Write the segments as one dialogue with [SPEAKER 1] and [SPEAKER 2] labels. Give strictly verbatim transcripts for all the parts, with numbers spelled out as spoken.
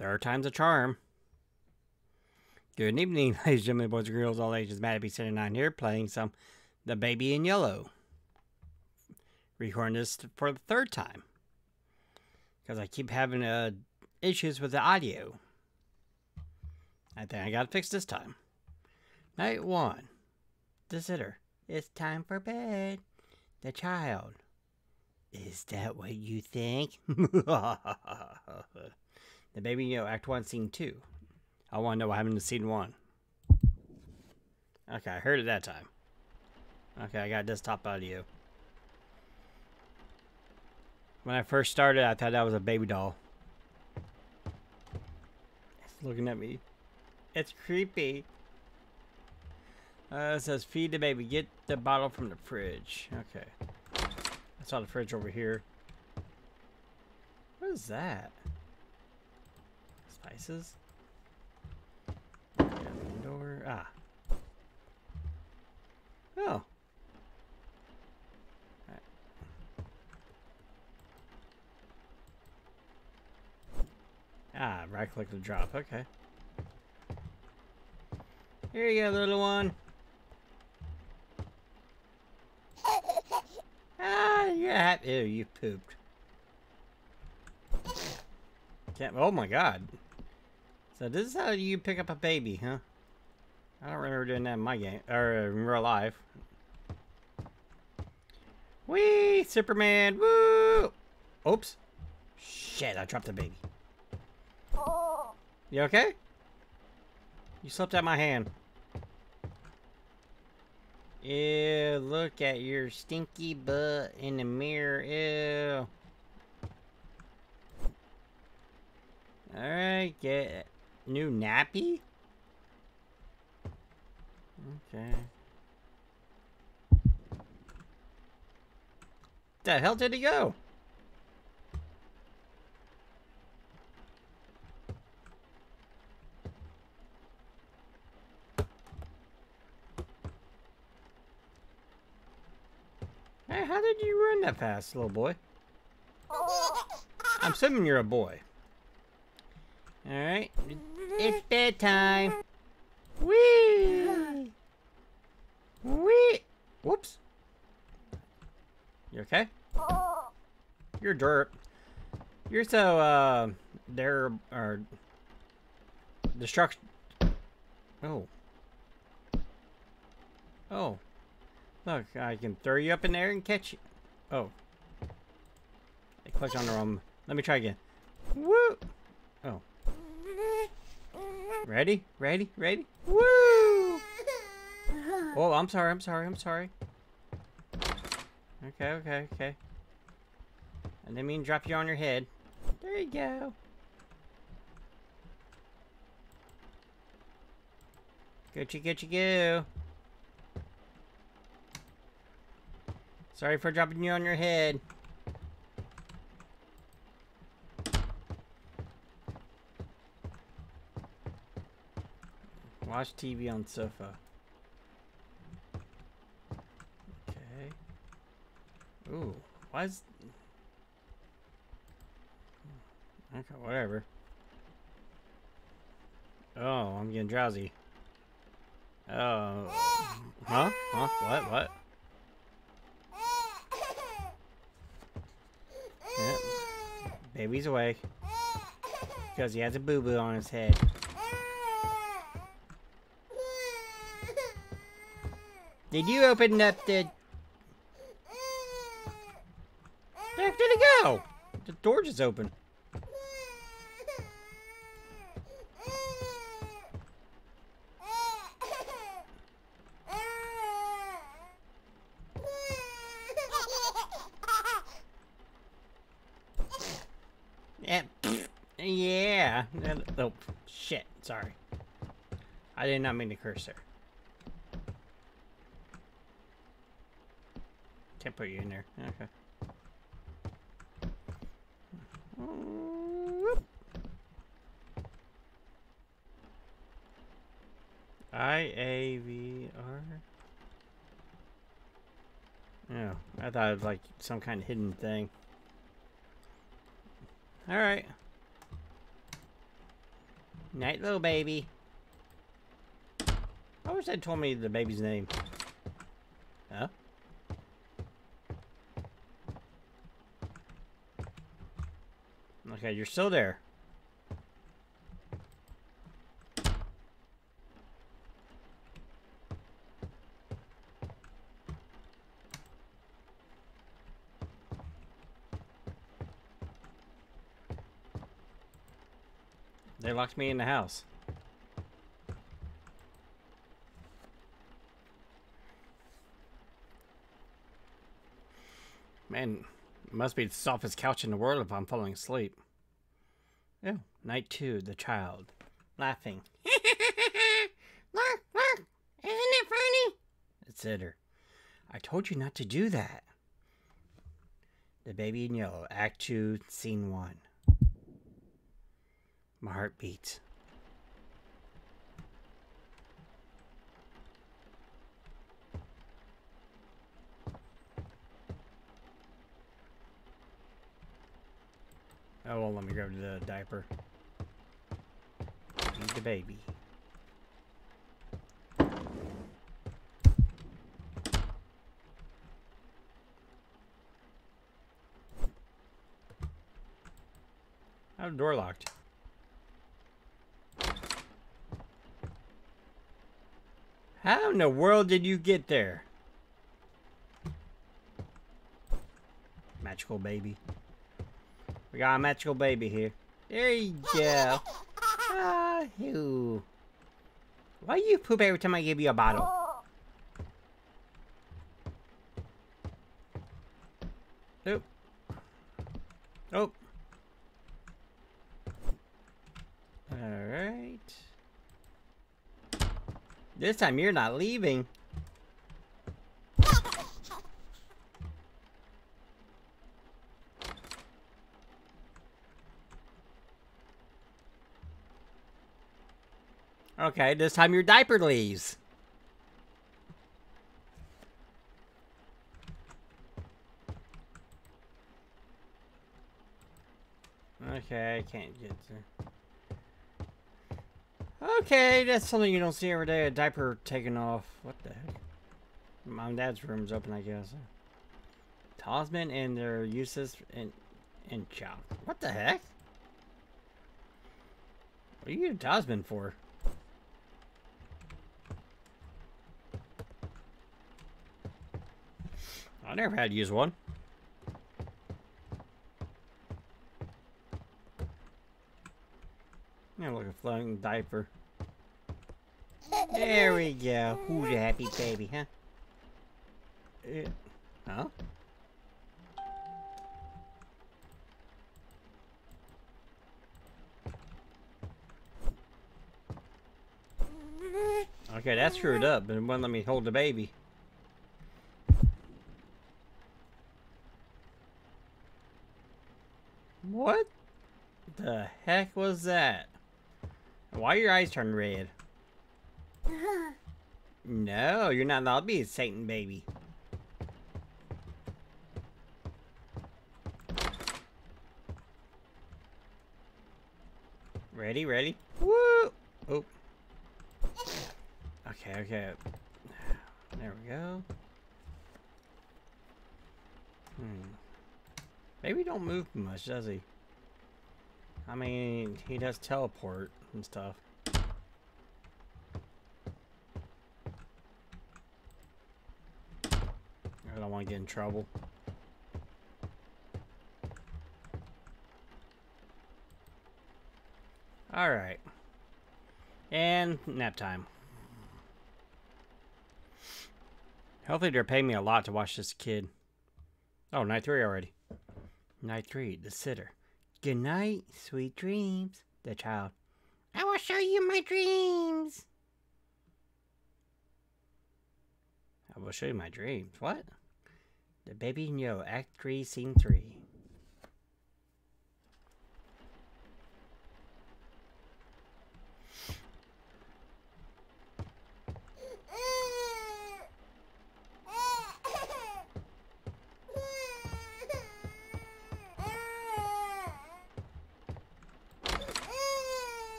[SPEAKER 1] Third time's a charm. Good evening, ladies and gentlemen, boys and girls, all ages. Matt be sitting on here playing some The Baby in Yellow. Recording this for the third time. Because I keep having uh, issues with the audio. I think I gotta fix this time. Night one. The sitter. It's time for bed. The child. Is that what you think? The Baby in Yellow, Act one, Scene two. I want to know what happened to Scene one. Okay, I heard it that time. Okay, I got desktop audio. When I first started, I thought that was a baby doll. It's looking at me. It's creepy. Uh, it says, feed the baby. Get the bottle from the fridge. Okay. I saw the fridge over here. What is that? Spices? Door. Ah. Oh. Right. Ah, right click to drop. Okay. Here you go, little one. Ah, you're happy. Ew, you pooped. Can't. Oh my god. So this is how you pick up a baby, huh? I don't remember doing that in my game, or in real life. Whee! Superman! Woo! Oops. Shit, I dropped the baby. You okay? You slipped out my hand. Ew, look at your stinky butt in the mirror. Ew. Alright, get new nappy? Okay. The hell did he go? Hey, how did you run that fast, little boy? I'm assuming you're a boy. Alright. It's bedtime. Whee! Whee! Whoops. You okay? You're dirt. You're so, uh, there, or, destruction. Oh. Oh. Look, I can throw you up in there and catch you. Oh. I clicked on the wrong. Let me try again. Woo! Oh. Ready? Ready? Ready? Woo! Oh, I'm sorry, I'm sorry, I'm sorry. Okay, okay, okay. I didn't mean to drop you on your head. There you go. Gucci, Gucci, go. Sorry for dropping you on your head. Watch T V on sofa. Okay. Ooh, why is... Okay, whatever. Oh, I'm getting drowsy. Oh. Huh? Huh? What? What? Yep. Baby's awake. Because he has a boo-boo on his head. Did you open up the... Where did it go? The door just opened. Yeah. Yeah. Oh, shit. Sorry. I did not mean to curse there. Can't put you in there. Okay. I A V R? Yeah, I thought it was like some kind of hidden thing. Alright. Night, little baby. I wish they told me the baby's name. Huh? Okay, you're still there. They locked me in the house. Man, it must be the softest couch in the world if I'm falling asleep. Oh, night two, the child. Laughing. Look, look, isn't it funny? It's her. I told you not to do that. The Baby in Yellow, Act two, Scene one. My heart beats. Oh, well, let me go to the diaper. Feed the baby. How the door locked? How in the world did you get there? Magical baby. We got a magical baby here. There you go. Ah, you. Why do you poop every time I give you a bottle? Nope. Nope. Alright. This time you're not leaving. Okay, this time your diaper leaves. Okay, I can't get to... Okay, that's something you don't see every day, a diaper taken off. What the heck? Mom and Dad's room's open, I guess. Talisman and their uses in, in chow. What the heck? What do you need a talisman for? I never had to use one. Yeah, like a floating diaper. There we go. Who's a happy baby, huh? Uh, huh? Okay, that's screwed up, but it wouldn't let me hold the baby. What the heck was that? Why are your eyes turning red? No, you're not allowed to be a Satan baby. Ready, ready? Woo! Oh. Okay, okay. There we go. Hmm. Baby don't move much, does he? I mean, he does teleport and stuff. I don't want to get in trouble. Alright. And nap time. Hopefully they're paying me a lot to watch this kid. Oh, night three already. Night three, the sitter. Good night, sweet dreams. The child. I will show you my dreams. I will show you my dreams. What? The Baby in Yellow, Act three, Scene three.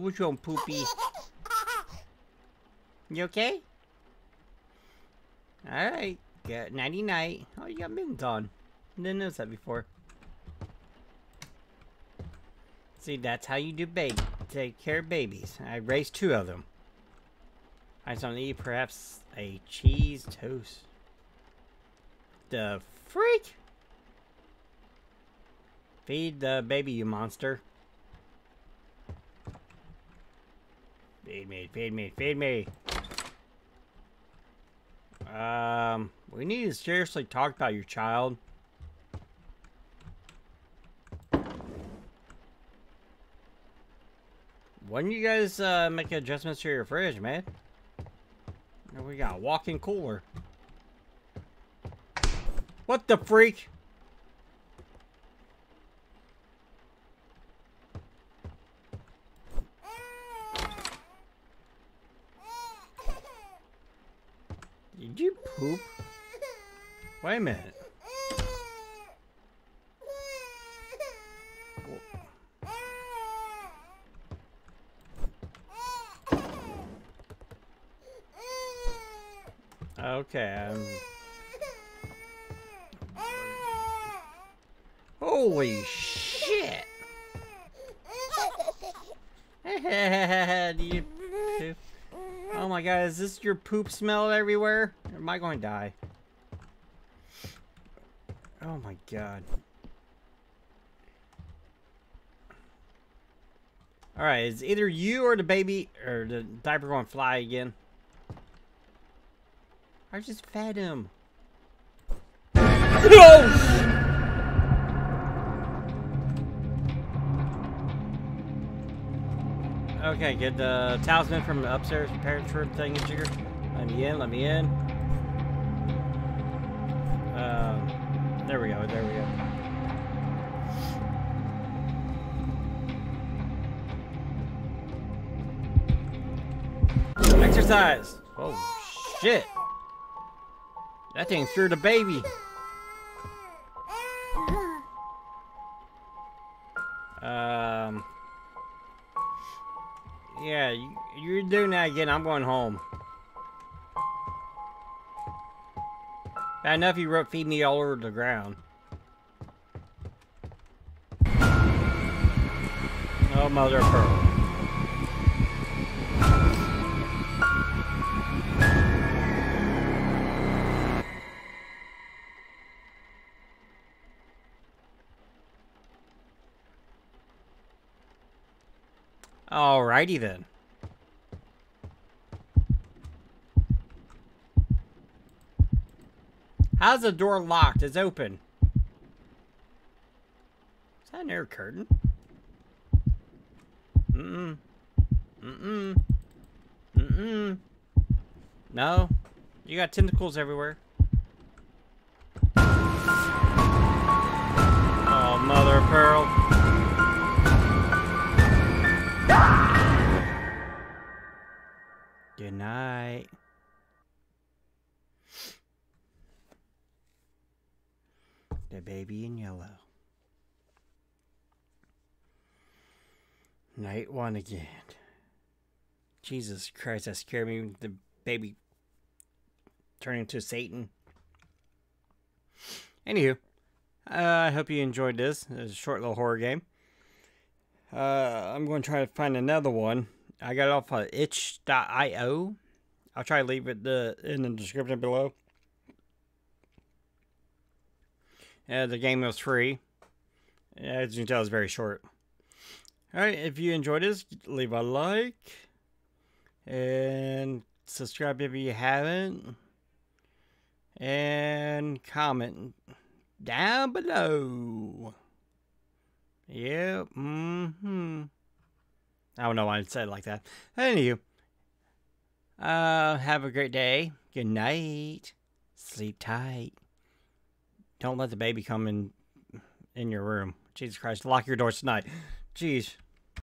[SPEAKER 1] What's wrong, Poopy? You okay? Alright. Good nighty night. Oh, you got mittens on. Didn't notice that before. See, that's how you do baby. Take care of babies. I raised two of them. I just want to eat perhaps a cheese toast. The freak? Feed the baby, you monster. Feed me, feed me, feed me. Um, we need to seriously talk about your child. When you guys uh, make adjustments to your fridge, man? We got a walk-in cooler. What the freak? Did you poop? Wait a minute. Okay. Um... Holy shit! Do you poop? Oh my god, is this your poop smell everywhere? Or am I going to die? Oh my god. Alright, is either you or the baby or the diaper going to fly again? I just fed him. No! Okay, get the talisman from the upstairs parents' room thing and jigger. Let me in, let me in. Um, there we go, there we go. Exercise! Oh, shit. That thing threw the baby. Um... Yeah, you, you're doing that again. I'm going home. Bad enough you wrote feed me all over the ground. Oh, mother of pearl. Alrighty then. How's the door locked? It's open. Is that an air curtain? Mm-mm. Mm-mm. Mm-mm. No. You got tentacles everywhere. Oh, mother of pearl. Good night. The baby in yellow. Night one again. Jesus Christ, that scared me. The baby turning into Satan. Anywho, uh, I hope you enjoyed this. It's a short little horror game. Uh, I'm going to try to find another one. I got it off of itch dot i o. I'll try to leave it the, in the description below. Uh, the game was free. As you can tell, it's very short. Alright, if you enjoyed this, leave a like. And subscribe if you haven't. And comment down below. Yep. Mm-hmm. I don't know why I said it like that. Anywho. Uh, have a great day. Good night. Sleep tight. Don't let the baby come in in your room. Jesus Christ. Lock your doors tonight. Jeez.